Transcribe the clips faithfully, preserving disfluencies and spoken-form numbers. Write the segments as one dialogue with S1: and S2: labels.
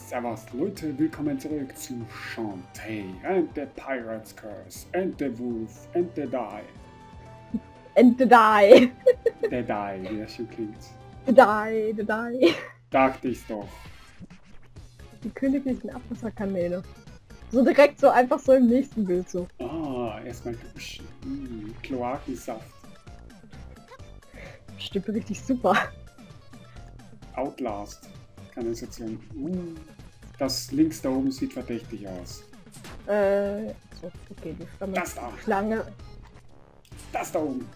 S1: Servus Leute, willkommen zurück zu Shantae and the Pirate's Curse and the Wolf and the Die.
S2: And the Die.
S1: Der Die, wie das schon klingt.
S2: The Die, the Die.
S1: Dachte ich's doch.
S2: Die königlichen Abwasserkanäle. So direkt so einfach so im nächsten Bild so.
S1: Ah, erstmal duschen. Mm, Kloakensaft.
S2: Stimmt richtig super.
S1: Outlast. Kanalisation. Uh, das links da oben sieht verdächtig aus.
S2: Äh, so, okay, die Schlange.
S1: Das da.
S2: Schlange.
S1: Das da oben.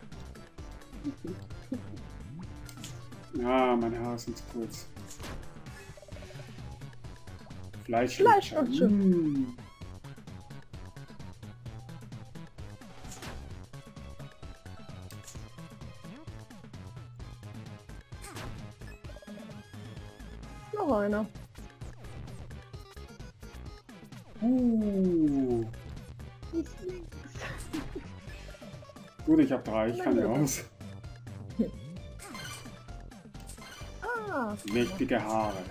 S1: Ah, meine Haare sind zu kurz. Fleischlutscher.
S2: Fleischlutscher.
S1: Mm.
S2: Noch einer.
S1: Uh.
S2: Ist links.
S1: Gut, ich habe drei, ich kann ja
S2: Nein,
S1: aus.
S2: Ah,
S1: Mächtige Haare.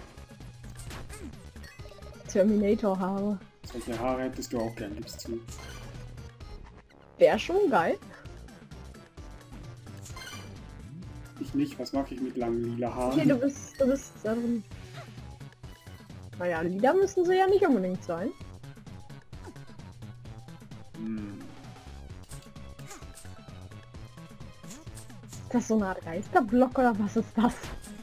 S2: Terminator-Haare.
S1: Solche Haare hättest du auch gern, gibst zu.
S2: Wäre schon geil.
S1: Ich nicht, was mache ich mit langen lila
S2: Okay, du
S1: Haaren?
S2: bist, du bist da drin. Naja, Lieder müssen sie ja nicht unbedingt sein.
S1: Hm.
S2: Ist das so eine Art Geisterblock oder was ist das?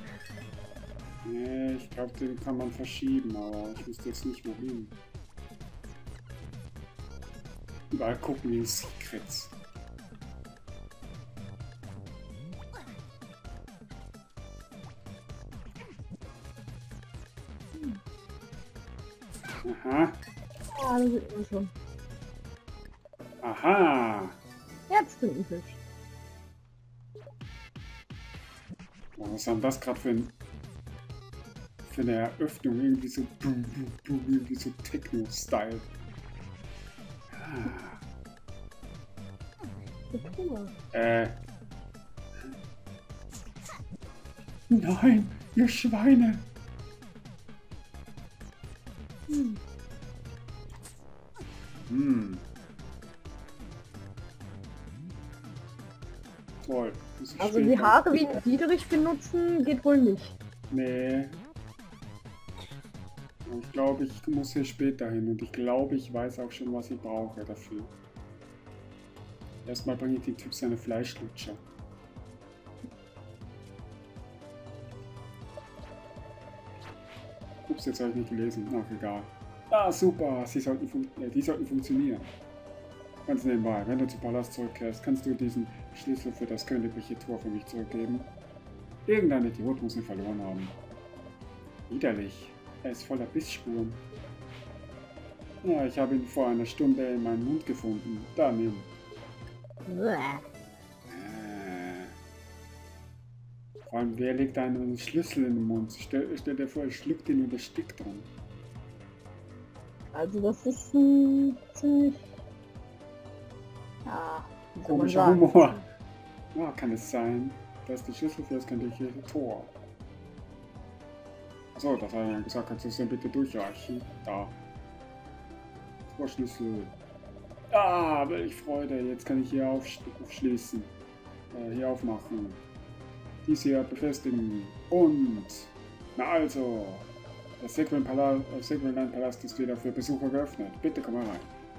S1: Nee, ich glaube, den kann man verschieben, aber ich wüsste jetzt nicht wohin. Überall gucken wie Secrets. Aha.
S2: Ah, das sieht man schon.
S1: Aha.
S2: Jetzt bin ich hübsch.
S1: Oh, was haben das gerade für, ein, für eine Eröffnung? Irgendwie so boom, boom, boom, irgendwie so Techno-Style. Ah. Äh. Nein, ihr Schweine!
S2: Hm.
S1: Hm. Toll. Muss ich
S2: Also die
S1: später-
S2: Haare wie ein Dietrich benutzen geht wohl nicht.
S1: Nee. Ich glaube, ich muss hier später hin und ich glaube, ich weiß auch schon, was ich brauche dafür. Erstmal bringe ich den Typ seine Fleischlutscher. Ups, jetzt habe ich nicht gelesen. Ach, egal. Ah, super. Sie sollten fun äh, die sollten funktionieren. Ganz nebenbei, wenn du zum Palast zurückkehrst, kannst du diesen Schlüssel für das königliche Tor für mich zurückgeben. Irgendein Idiot muss ihn verloren haben. Widerlich. Er ist voller Bissspuren. Ja, ich habe ihn vor einer Stunde in meinem Mund gefunden. Da, nimm.
S2: Bäh.
S1: Äh. Vor allem, wer legt einen Schlüssel in den Mund? Stell, stell dir vor, er schluckt ihn und erstickt dran.
S2: Also das ist ein ziemlich... Ja, wie soll man
S1: Komischer
S2: sagen?
S1: Humor. Ja, kann es sein, dass die Schlüssel für das königliche Tor. So, das hat er ja gesagt, kannst du es dann bitte durchreichen? Da. Torschlüssel. Ah, welch Freude. Jetzt kann ich hier aufsch aufschließen. Äh, hier aufmachen. Dies hier befestigen. Und. Na also. Der Segwin-Palast ist wieder für Besucher geöffnet. Bitte komm mal rein.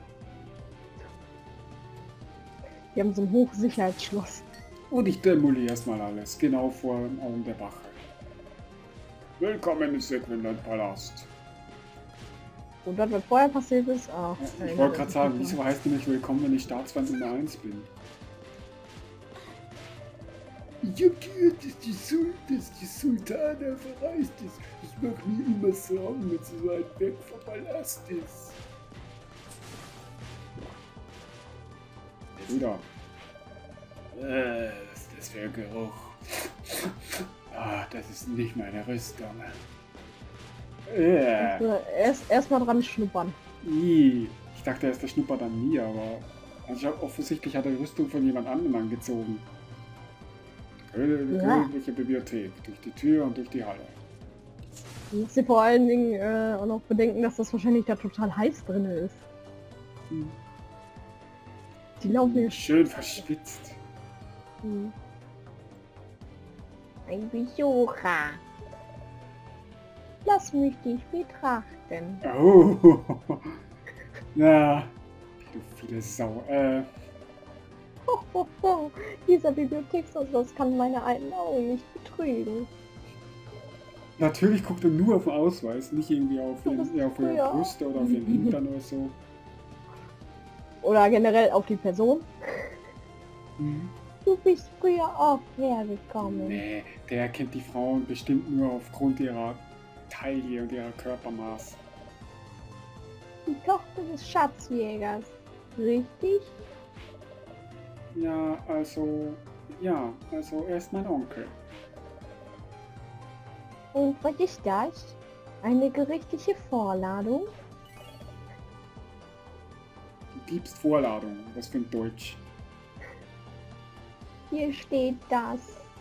S2: Wir haben so ein Hochsicherheitsschloss.
S1: Und ich demoliere erstmal alles. Genau vor den Augen der Wache. Willkommen im Segwin-Palast.
S2: Und das, was vorher passiert ist, ach,
S1: Ich wollte gerade sagen, wieso heißt du nicht willkommen, wenn ich Staatsfeind Nummer eins bin? Ich hab gehört, dass die, Sul dass die Sultana verreist ist. Ich mach mir immer Sorgen, wenn sie so weit weg vom Palast ist. Hey, du da. Äh, was ist das für ein Geruch? Ah, das ist nicht meine Rüstung. Äh.
S2: Also erst erstmal dran schnuppern.
S1: Ih, ich dachte, er ist der Schnupper an mir, aber also offensichtlich hat er die Rüstung von jemand anderem angezogen. Die
S2: Ja.
S1: königliche Bibliothek, durch die Tür und durch die Halle.
S2: Du musst dir vor allen Dingen äh, auch noch bedenken, dass das wahrscheinlich da total heiß drin ist.
S1: Hm.
S2: Die laufen hier
S1: Schön verschwitzt.
S2: Hm. Ein Besucher. Lass mich dich betrachten.
S1: Oh. Na, du viele Sau. Äh,
S2: Ho, ho, ho. Dieser Bibliotheksausweis kann meine alten Augen nicht betrügen.
S1: natürlich guckt er nur auf den Ausweis, nicht irgendwie auf,
S2: Du bist
S1: irgendwie auf ihre
S2: früher-
S1: Brüste oder auf ihren Hintern oder so.
S2: Oder generell auf die Person.
S1: Mhm.
S2: Du bist früher auch hergekommen.
S1: Nee, der erkennt die Frauen bestimmt nur aufgrund ihrer Taille und ihrer Körpermaß.
S2: Die Tochter des Schatzjägers. Richtig?
S1: Ja, also, ja, also er ist mein Onkel.
S2: Und was ist das? Eine gerichtliche Vorladung?
S1: Du gibst Vorladung, was für ein Deutsch.
S2: Hier steht das.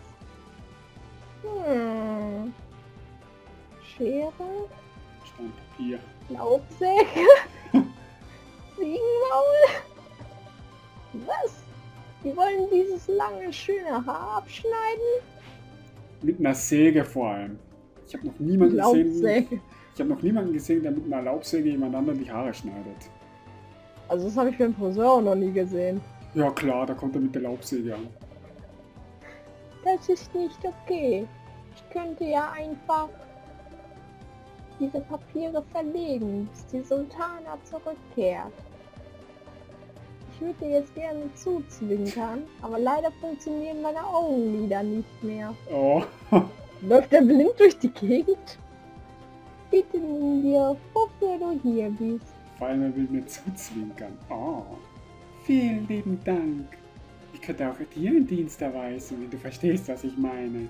S2: Hm. Schere,
S1: Steinpapier.
S2: Laubsäge, Ziegenmaul. Was? Die wollen dieses lange, schöne Haar abschneiden?
S1: Mit einer Säge vor allem. Ich habe noch niemanden gesehen.
S2: Laubsäge.
S1: Ich habe noch niemanden gesehen, der mit einer Laubsäge jemand anderen die Haare schneidet.
S2: Also das habe ich beim Friseur auch noch nie gesehen.
S1: Ja klar, da kommt er mit der Laubsäge an.
S2: Das ist nicht okay. Ich könnte ja einfach diese Papiere verlegen, bis die Sultana zurückkehrt. Ich würde jetzt gerne zuzwinkern, aber leider funktionieren meine Augenlider nicht mehr.
S1: Oh,
S2: Läuft er blind durch die Gegend? Bitte nimm dir, wofür du hier bist.
S1: vor allem er will mir zuzwinkern. Oh, vielen lieben Dank. Ich könnte auch dir einen Dienst erweisen, wenn du verstehst, was ich meine.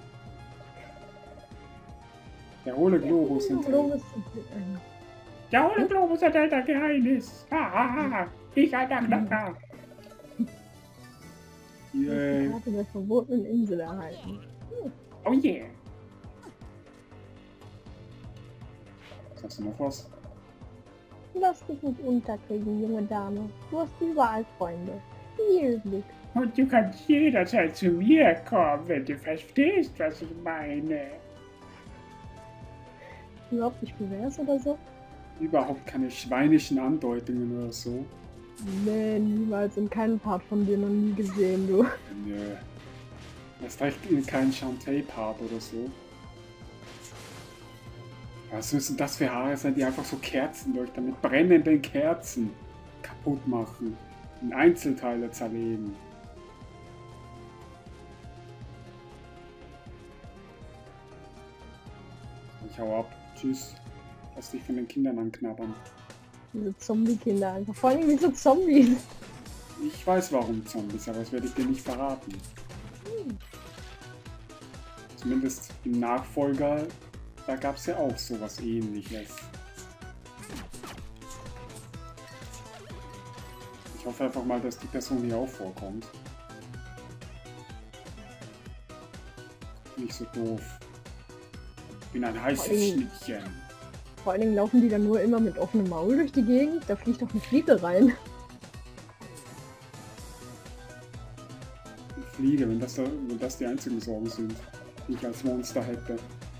S1: Der hohle Globus enthält.
S2: Globus.
S1: Der hohle Globus enthält ein Geheimnis. Ah, ah, ah. Ich alter Knacker.
S2: Die
S1: Yay.
S2: Karte der verbotenen Insel erhalten.
S1: Oh yeah. Hast du noch was?
S2: Lass dich nicht unterkriegen, junge Dame. Du hast überall Freunde. Viel Glück.
S1: Und du kannst jederzeit zu mir kommen, wenn du verstehst, was ich meine.
S2: Überhaupt nicht pervers oder so?
S1: Überhaupt keine schweinischen Andeutungen oder so.
S2: Nee, niemals in keinem Part von dir noch nie gesehen, du.
S1: Nö. Das reicht in keinen Shantae-Part oder so. Was müssen das für Haare sein, die einfach so Kerzenleuchter mit brennenden Kerzen kaputt machen, in Einzelteile zerlegen? Ich hau ab. Tschüss. Lass dich von den Kindern anknabbern.
S2: Diese Zombie-Kinder einfach. Vor allem diese Zombies.
S1: Ich weiß warum Zombies, aber das werde ich dir nicht verraten. Zumindest im Nachfolger, da gab es ja auch sowas ähnliches. Ich hoffe einfach mal, dass die Person hier auch vorkommt. Nicht so doof. Ich bin ein heißes
S2: Oh.
S1: Schnittchen.
S2: Vor allen Dingen laufen die dann nur immer mit offenem Maul durch die Gegend. Da fliegt doch eine Fliege rein.
S1: Ich fliege, wenn das, da, wenn das die einzigen Sorgen sind, die ich als Monster hätte.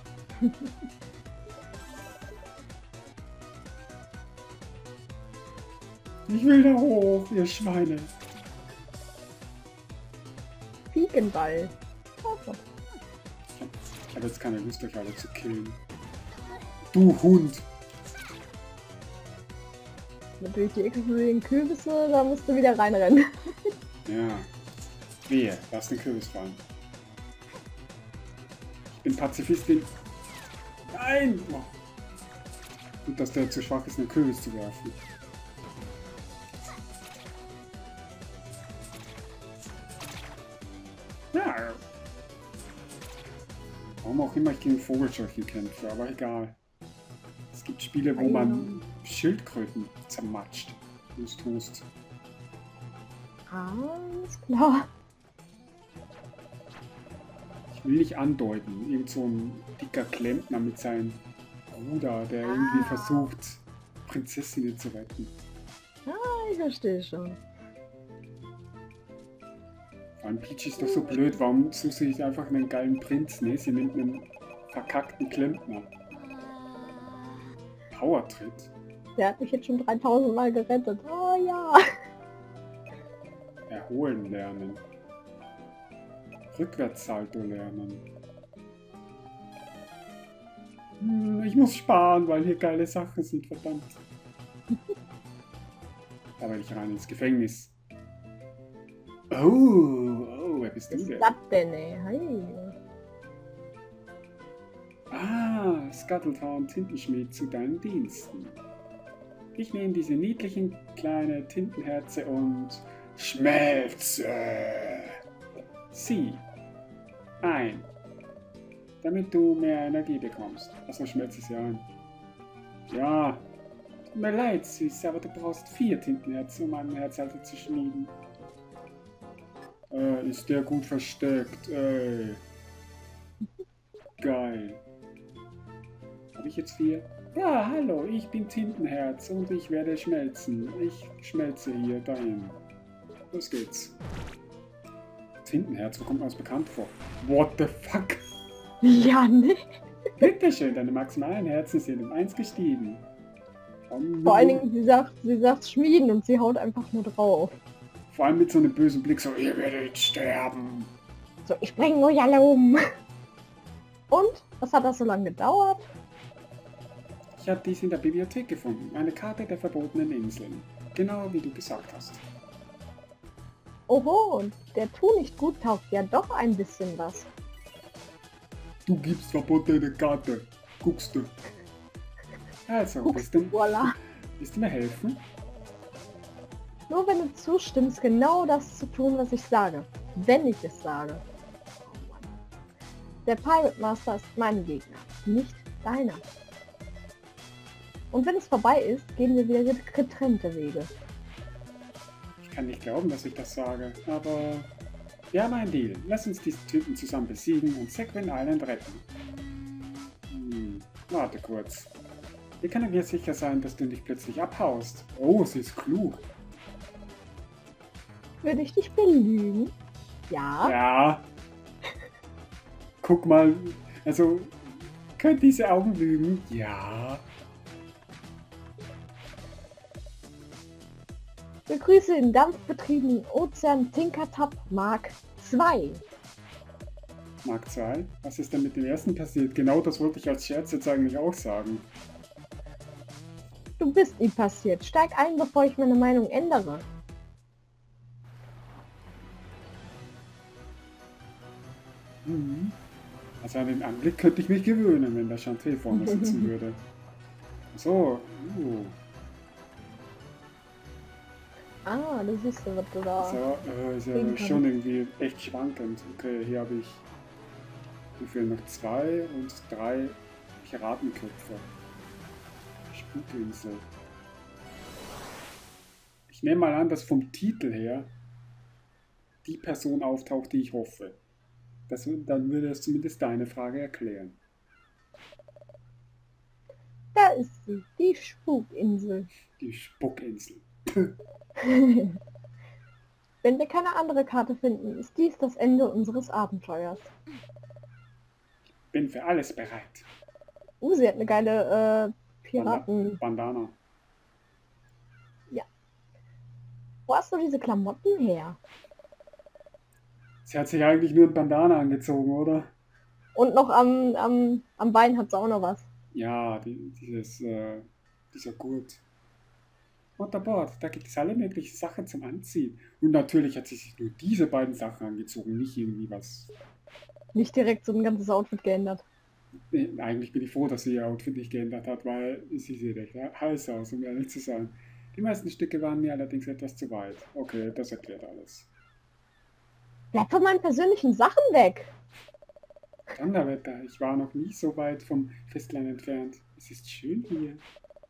S1: Ich will da hoch, ihr Schweine.
S2: Fliegenball. Oh,
S1: Ich habe jetzt keine Lust, euch alle zu killen. Du Hund!
S2: natürlich die explodierenden Kürbisse, da musst du wieder reinrennen.
S1: Ja. Wehe, lass den Kürbis fallen. Ich bin Pazifistin. Nein! Oh. Gut, dass der zu schwach ist, einen Kürbis zu werfen. Ja. Warum auch immer ich gegen Vogelscheuchen kämpfe, aber egal. Es gibt Spiele, wo man Schildkröten zermatscht. Du es tust.
S2: Alles klar.
S1: Ich will nicht andeuten, irgend so ein dicker Klempner mit seinen Bruder, der irgendwie versucht, Prinzessinnen zu retten.
S2: Ah, ich verstehe schon.
S1: Vor allem Peach ist doch so blöd, warum sucht sie nicht einfach einen geilen Prinz? Ne, sie nimmt einen verkackten Klempner. Powertritt.
S2: Der hat mich jetzt schon dreitausend Mal gerettet. Oh ja.
S1: Erholen lernen. Rückwärtssalto lernen. Hm, ich muss sparen, weil hier geile Sachen sind, verdammt. Da will ich rein ins Gefängnis. Oh, oh, wer bist du
S2: Was ist
S1: denn?
S2: das denn, ey? Hey.
S1: Ah, Scuttletown Tintenschmied zu deinen Diensten. Ich nehme diese niedlichen kleine Tintenherze und schmelze sie ein, damit du mehr Energie bekommst. Achso, schmelze sie ein. Ja, tut mir leid, Süß, aber du brauchst vier Tintenherzen, um einen Herzhalter zu schmieden. Äh, ist der gut versteckt, ey. Geil. Habe ich jetzt vier? Ja, hallo, ich bin Tintenherz und ich werde schmelzen. Ich schmelze hier dahin. Los geht's. Tintenherz, wo kommt mir das bekannt vor? What the fuck?
S2: Ja, ne?
S1: Bitteschön, deine maximalen Herzen sind um eins gestiegen. Um,
S2: Vor allen Dingen, sie sagt, sie sagt schmieden und sie haut einfach nur drauf.
S1: Vor allem mit so einem bösen Blick, so, ihr werdet sterben.
S2: So, ich bringe euch alle um. Und? Was hat das so lange gedauert?
S1: Ich habe dies in der Bibliothek gefunden. Eine Karte der verbotenen Inseln. Genau wie du gesagt hast.
S2: Oho, der Tu nicht gut taugt ja doch ein bisschen was.
S1: Du gibst verbotene Karte. Guckst du. Also, willst du,
S2: Voila.
S1: willst du mir helfen?
S2: Nur wenn du zustimmst, genau das zu tun, was ich sage. Wenn ich es sage. Der Pirate Master ist mein Gegner, nicht deiner. Und wenn es vorbei ist, gehen wir wieder getrennte Wege.
S1: Ich kann nicht glauben, dass ich das sage, aber wir haben einen Deal. Lass uns diesen Typen zusammen besiegen und Sequin Island retten. Hm, warte kurz. Wie kann mir sicher sein, dass du nicht plötzlich abhaust? Oh, sie ist klug.
S2: Würde ich dich belügen? Ja.
S1: Ja. Guck mal, also, können diese Augen lügen? Ja.
S2: Begrüße den dampfbetriebenen Ozean Tinkertop Mark zwei.
S1: Mark zwei? Was ist denn mit dem ersten passiert? Genau das wollte ich als Scherz jetzt eigentlich auch sagen.
S2: Du bist nie passiert. Steig ein, bevor ich meine Meinung ändere.
S1: Mhm. Also an den Anblick könnte ich mich gewöhnen, wenn der Chanté vor mir sitzen würde. So, uh.
S2: Ah, du siehst, was du da...
S1: So, äh, ist ja
S2: sehen
S1: schon irgendwie echt schwankend. Okay, hier habe ich wie viel noch zwei und drei Piratenköpfe. Spukinsel. Ich nehme mal an, dass vom Titel her die Person auftaucht, die ich hoffe. Das, dann würde es zumindest deine Frage erklären.
S2: Da ist sie, die Spukinsel.
S1: Die Spuckinsel.
S2: Wenn wir keine andere Karte finden, ist dies das Ende unseres Abenteuers.
S1: Bin für alles bereit.
S2: Uh, sie hat eine geile äh, Piraten...
S1: Bandana.
S2: Wo hast du diese Klamotten her?
S1: Sie hat sich eigentlich nur ein Bandana angezogen, oder?
S2: Und noch am, am, am Bein hat sie auch noch was.
S1: Ja, die, dieses, äh, dieser Gurt. Und an Bord, da gibt es alle möglichen Sachen zum Anziehen. Und natürlich hat sie sich nur diese beiden Sachen angezogen, nicht irgendwie was.
S2: Nicht direkt so ein ganzes Outfit geändert.
S1: Nee, eigentlich bin ich froh, dass sie ihr Outfit nicht geändert hat, weil sie sieht echt heiß aus, um ehrlich zu sein. Die meisten Stücke waren mir allerdings etwas zu weit. Okay, das erklärt alles.
S2: Bleib von meinen persönlichen Sachen weg!
S1: Donnerwetter, ich war noch nie so weit vom Festland entfernt. Es ist schön hier.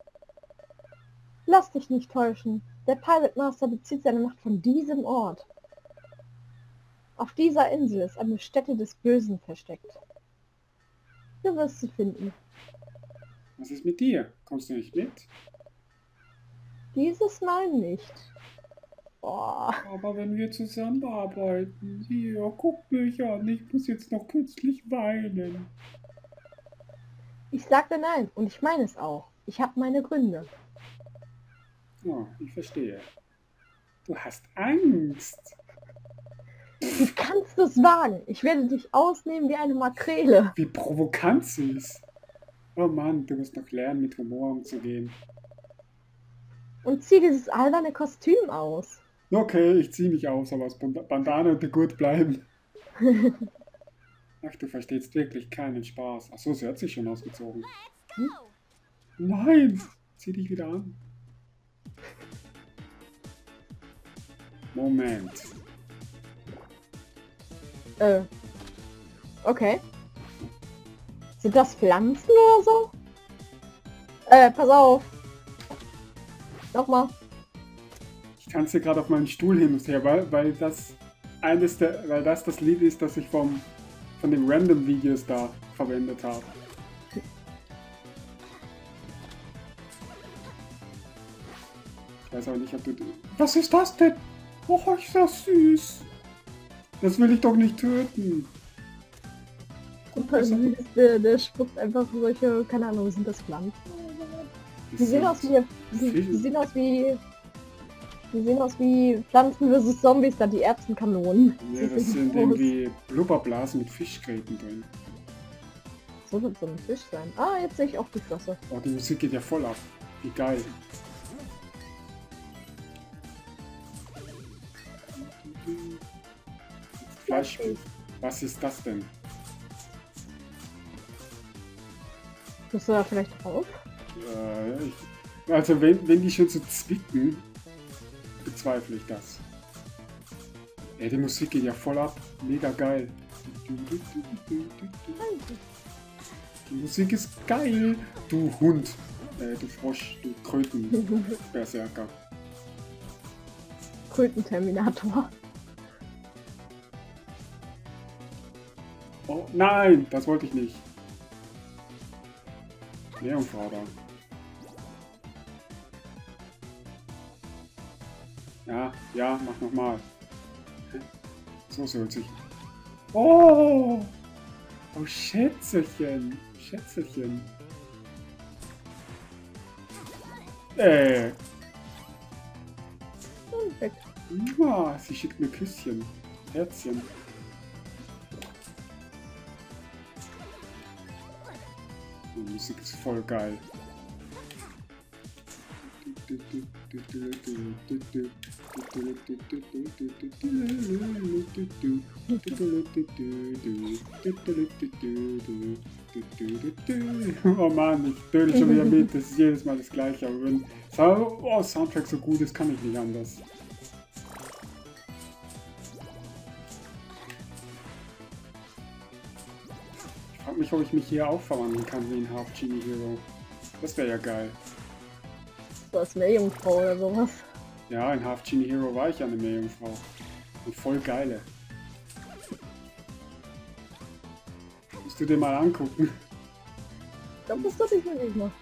S2: Lass dich nicht täuschen. Der Pirate Master bezieht seine Macht von diesem Ort. Auf dieser Insel ist eine Stätte des Bösen versteckt. Du wirst sie finden.
S1: Was ist mit dir? Kommst du nicht mit?
S2: Dieses Mal nicht. Oh.
S1: Aber wenn wir zusammenarbeiten, hier, guck mich an, ich muss jetzt noch künstlich weinen.
S2: Ich sagte nein und ich meine es auch. Ich habe meine Gründe.
S1: Oh, ich verstehe. Du hast Angst.
S2: Wie kannst du es wagen? Ich werde dich ausnehmen wie eine Makrele.
S1: Wie provokant sie ist. Oh Mann, du musst noch lernen, mit Humor umzugehen.
S2: Und zieh dieses alberne Kostüm aus.
S1: Okay, ich ziehe mich aus, aber das Bandana und der Gurt bleiben. Ach, du verstehst wirklich keinen Spaß. Ach so, sie hat sich schon ausgezogen. Hm? Nein, zieh dich wieder an. Moment.
S2: Äh. Okay. Sind das Pflanzen oder so? Äh, pass auf. Nochmal.
S1: Ich tanze gerade auf meinen Stuhl hin und her, weil, weil das eines der, weil das das Lied ist, das ich vom, von den Random-Videos da verwendet habe. Ich weiß aber nicht, ob du... Was ist das denn? Oh, ist das süß. Das will ich doch nicht töten.
S2: Der, der spuckt einfach solche, keine Ahnung, sind das Pflanzen? Die sehen aus wie, die, die sehen aus wie, die sehen aus wie Pflanzen versus Zombies, da die Erbsenkanonen.
S1: Ja, das sind irgendwie Blubberblasen mit Fischgräten drin.
S2: So wird so ein Fisch sein. Ah, jetzt sehe ich auch die Flosse.
S1: Oh, die Musik geht ja voll ab. Wie geil. Fleisch. Was ist das denn?
S2: Bist du da vielleicht drauf?
S1: Äh, ich, also wenn, wenn die schon so zwicken, bezweifle ich das. Ey, die Musik geht ja voll ab. Mega geil. Die Musik ist geil. Du Hund. Äh, du Frosch. Du Kröten-Berserker.
S2: Kröten-Terminator.
S1: Oh nein, das wollte ich nicht. Meerjungfrau da. Ja, ja, mach nochmal. So soll sich. Oh! Oh, Schätzelchen. Schätzelchen. Äh.
S2: Und weg.
S1: Ja, sie schickt mir Küsschen. Herzchen. Die Musik ist voll geil. Oh Mann, ich töte schon wieder mit, das ist jedes Mal das gleiche, aber wenn oh, Soundtrack so gut ist, kann ich nicht anders. Ich frage mich, ob ich mich hier auch verwandeln kann wie ein Half Genie Hero. Das wäre ja geil.
S2: So als Meerjungfrau oder sowas.
S1: Ja, in Half Genie Hero war ich ja eine Meerjungfrau. Und voll geile. Musst du dir mal angucken.
S2: Ich glaube, das sollte ich mir nicht machen.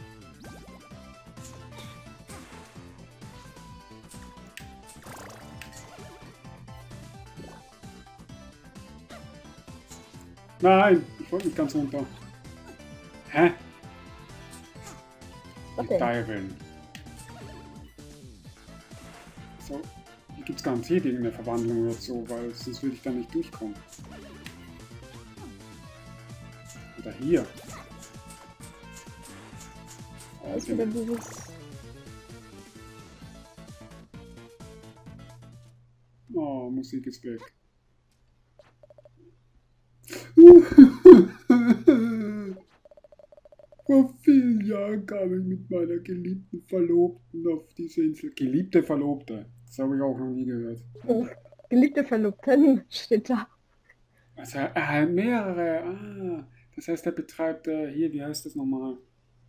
S1: Nein, ich wollte nicht ganz runter. Hä?
S2: Okay.
S1: Teilen. So, hier gibt es garantiert irgendeine Verwandlung oder so, weil sonst würde ich da nicht durchkommen. Oder hier.
S2: Da ist wieder dieses...
S1: Oh, Musik ist weg. Vor vielen Jahren kam ich mit meiner geliebten Verlobten auf diese Insel. Geliebte Verlobte. Das habe ich auch noch nie gehört.
S2: Geliebte Verlobten steht da.
S1: Also, äh, mehrere. Ah, das heißt, er betreibt äh, hier, wie heißt das nochmal?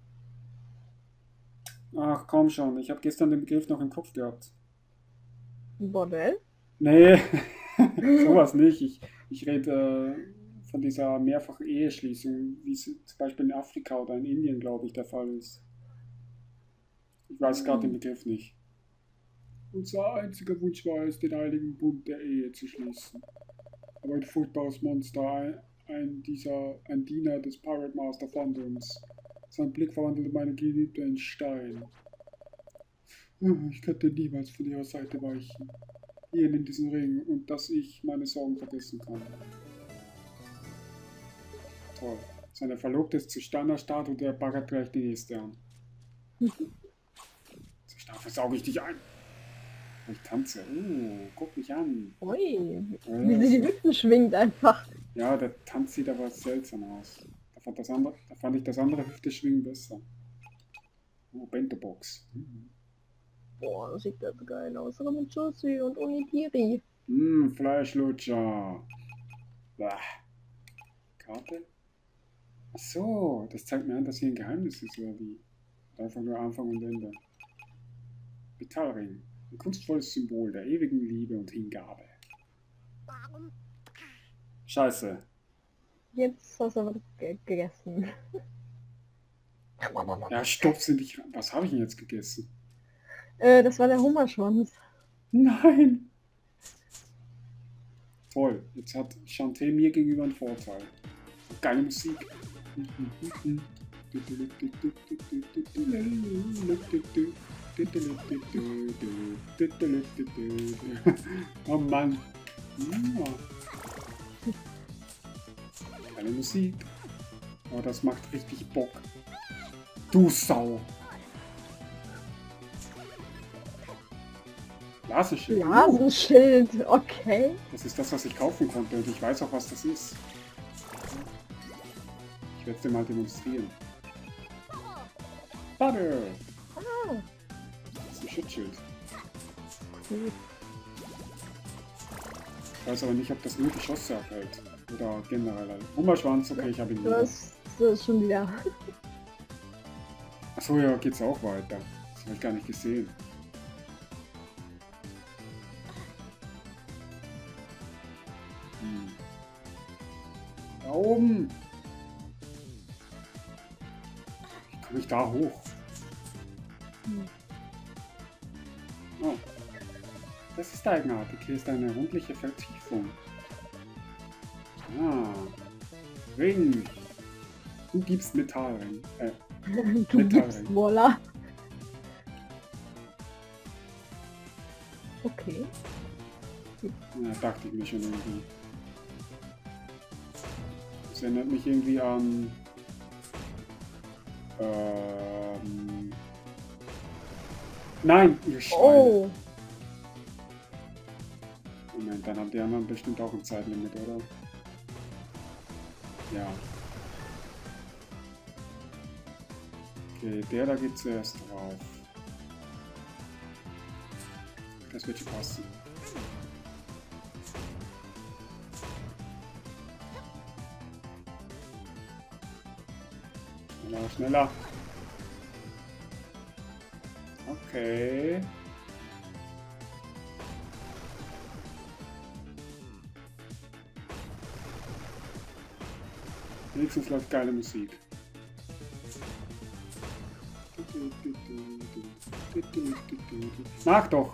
S1: Ach komm schon, ich habe gestern den Begriff noch im Kopf gehabt.
S2: Bordell?
S1: Nee, sowas nicht. Ich, ich rede äh, von dieser mehrfachen Eheschließung, wie es zum Beispiel in Afrika oder in Indien, glaube ich, der Fall ist. Ich weiß gerade den Begriff nicht. Unser einziger Wunsch war es, den heiligen Bund der Ehe zu schließen. Aber ein furchtbares Monster, ein, ein, dieser, ein Diener des Pirate Master fand uns. Sein Blick verwandelte meine Geliebte in Stein. Ich könnte niemals von ihrer Seite weichen. Hier in diesen Ring und dass ich meine Sorgen vergessen kann. Toll. Seine Verlobte ist zu Stein erstarrt und er baggert gleich die nächste an. Zu stark versauge ich dich ein. Ich tanze. Oh, guck mich an.
S2: Ui, wie sie die Hüften schwingt einfach.
S1: Ja, der Tanz sieht aber seltsam aus. Da fand, das andere, da fand ich das andere Hüfte schwingen besser. Oh, Bento-Box. Mhm.
S2: Boah, das sieht das geil aus. Aber mit Josie und Onigiri.
S1: Mmm, Fleischlutscher. Bah. Karte? Ach so, das zeigt mir an, dass hier ein Geheimnis ist, oder wie? Einfach nur Anfang und Ende. Metallring. Ein kunstvolles Symbol der ewigen Liebe und Hingabe. Scheiße.
S2: Jetzt hast du aber ge gegessen.
S1: Ja, stopf sie nicht ran. Was habe ich denn jetzt gegessen?
S2: Äh, das war der Hummerschwanz.
S1: Nein! Toll, jetzt hat Shantae mir gegenüber einen Vorteil. Geile Musik. Oh Mann. Ja. Geile Musik. Oh, das macht richtig Bock. Du Sau. Blasenschild.
S2: Blasenschild, okay.
S1: Das ist das, was ich kaufen konnte und ich weiß auch, was das ist. Ich werde es dir mal demonstrieren. Butter!
S2: Ah.
S1: Das ist ein Schutzschild.
S2: Gut.
S1: Ich weiß aber nicht, ob das nur die Geschosse abhält. Oder generell. Hummerschwanz, okay, ich habe ihn wieder.
S2: Das, das ist schon wieder.
S1: Achso, ja, geht's auch weiter. Das habe ich gar nicht gesehen. Hm. Da oben! Wie komme ich da hoch?
S2: Hm.
S1: Oh. Das ist eigenartig. Hier ist eine rundliche Vertiefung. Ah. Ring. Du gibst Metallring. Äh,
S2: Du gibst Wolla. Okay.
S1: Ja, dachte ich mir schon irgendwie. Das erinnert mich irgendwie an... Ähm... Nein, ihr Schweine.
S2: Oh.
S1: Moment, dann haben die anderen bestimmt auch ein Zeitlimit, oder? Ja. Okay, der da geht zuerst drauf. Das wird schon passen. Schneller, schneller. Okay. Wenigstens läuft geile Musik. Mach doch!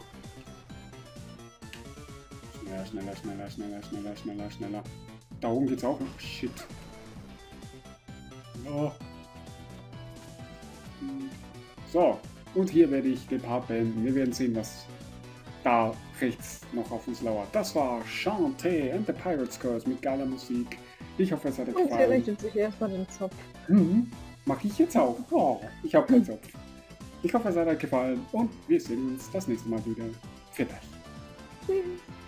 S1: Schneller, schneller, schneller, schneller, schneller, schneller, schneller. Da oben geht's auch noch. Shit. Ja. So, und hier werde ich den Part beenden. Wir werden sehen, was da rechts noch auf uns lauert. Das war Shantae and the Pirate's Curse mit geiler Musik. Ich hoffe, es hat euch
S2: Und sie
S1: gefallen.
S2: richtet sich erstmal den Zopf.
S1: Mhm. Mach ich jetzt auch. Oh, ich habe keinen Zopf. Ich hoffe, es hat euch gefallen und wir sehen uns das nächste Mal wieder. Für euch.
S2: Tschüss.